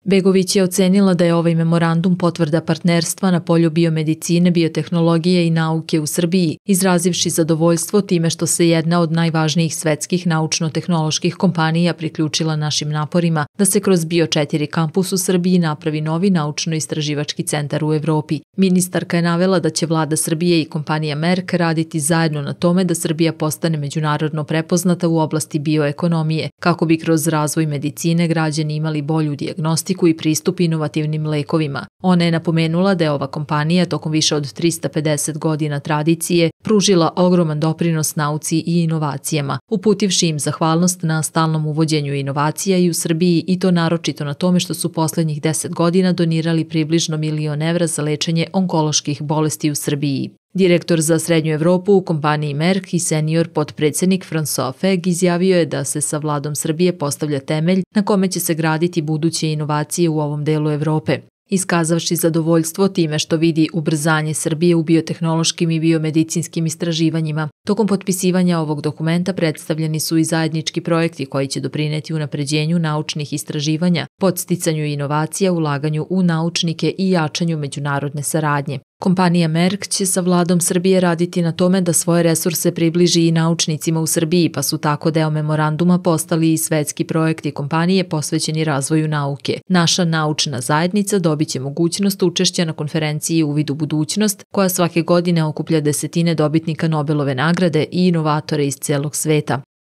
Begović je ocenila da je ovaj memorandum potvrda partnerstva na polju biomedicine, biotehnologije i nauke u Srbiji, izrazivši zadovoljstvo time što se jedna od najvažnijih svetskih naučno-tehnoloških kompanija priključila našim naporima da se kroz Bio4 kampus u Srbiji napravi novi naučno-istraživački centar u Evropi. Ministarka je navela da će vlada Srbije i kompanija Merck raditi zajedno na tome da Srbija postane međunarodno prepoznata u oblasti bioekonomije, kako bi kroz razvoj medicine građani imali bolju dijagnostiku i pristup inovativnim lekovima. Ona je napomenula da je ova kompanija tokom više od 350 godina tradicije pružila ogroman doprinos nauci i inovacijama, uputivši im zahvalnost na stalnom uvođenju inovacija i u Srbiji, i to naročito na tome što su poslednjih 10 godina donirali približno $1 milion za lečenje onkoloških bolesti u Srbiji. Direktor za Srednju Evropu u kompaniji Merck i senior potpredsednik François Feg izjavio je da se sa vladom Srbije postavlja temelj na kome će se graditi buduće inovacije u ovom delu Evrope. Iskazavši zadovoljstvo time što vidi ubrzanje Srbije u biotehnološkim i biomedicinskim istraživanjima, tokom potpisivanja ovog dokumenta predstavljeni su i zajednički projekti koji će doprineti unapređenju naučnih istraživanja, podsticanju inovacija, ulaganju u naučnike i jačanju međunarodne saradnje. Kompanija Merck će sa vladom Srbije raditi na tome da svoje resurse približi i naučnicima u Srbiji, pa su tako deo memoranduma postali i svetski projekti kompanije posvećeni razvoju nauke. Naša naučna zajednica dobit će mogućnost učešća na konferenciji Uvid u budućnost, koja svake godine okuplja desetine dobitnika Nobelove nagrade i inovatore iz celog sveta.